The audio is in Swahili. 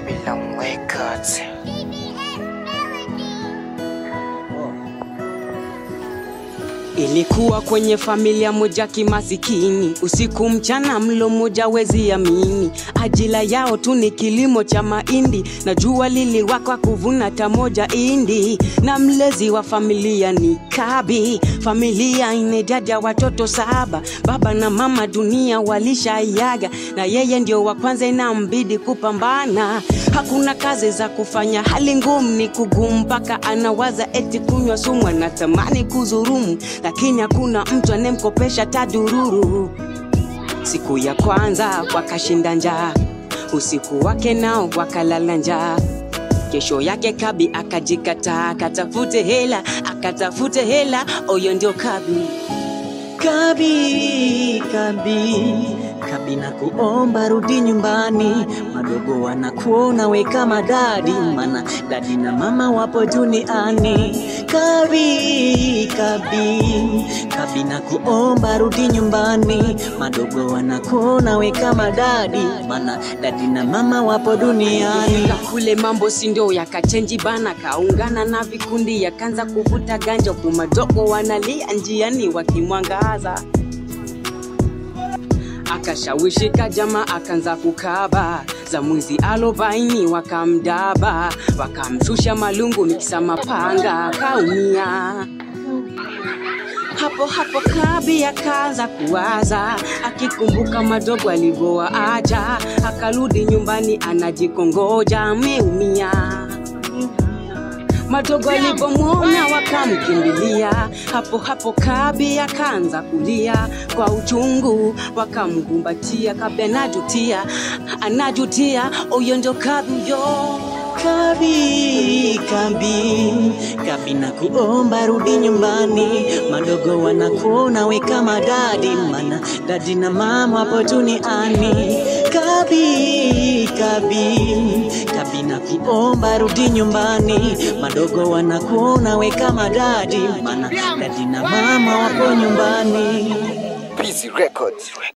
Babylon Records. Ilikuwa kwenye familia moja kimasikini, usiku mchana mlo moja wezi amini. Ajila yao tu ni kilimo cha mahindi, na jua liliwaka kuvuna tamoja indi. Na mlezi wa familia ni Kabi, familia ine dada watoto 7. Baba na mama dunia walishaiaga, na yeye ndio wa kwanza inambidi kupambana. Hakuna kazi za kufanya, hali ngumu ni kugumu, mpaka anawaza eti kunywa sumu, anatamani kuzurumu, lakini hakuna mtu anemkopesha tadururu. Siku ya kwanza wakashinda njaa, usiku wake nao wakalala njaa. Kesho yake Kabi akajikata, akatafute hela, oyo ndio Kabi. Kabi na kuomba rudi nyumbani, madogo wanakuona we kama dadi, mana dadi na mama wapo duniani. Kabi na kuomba rudi nyumbani, madogo wanakuona we kama dadi, mana dadi na mama wapo duniani. Kule mambo sindo yakachenji bana, kaungana na vikundi yakanza kuvuta ganja, kumadogo wanalia njiani wakimwangaza. Akashawishika jamaa akanza kukaba, za mwizi 40 wakamdaba, wakamshusha malungu mikisa mapanga, kaumia. Hapo Kabi akaanza kuwaza, akikumbuka madogo alivyoacha. Akarudi nyumbani anajikongoja, ameumia. Madogo alipomwona wakamkimbilia, hapo Kabi akaanza kulia kwa uchungu, wakamkumbatia. Kabi anajutia, oyo ndio Kabi yo. Kabi na kuomba rudi nyumbani, madogo wanakuona we kama dadi, mana dadi na mama hapo duniani. Kabi na kuomba rudi nyumbani, madogo wanakuona we kama dadi, mana dadi na mama wapo nyumbani. Busy Records.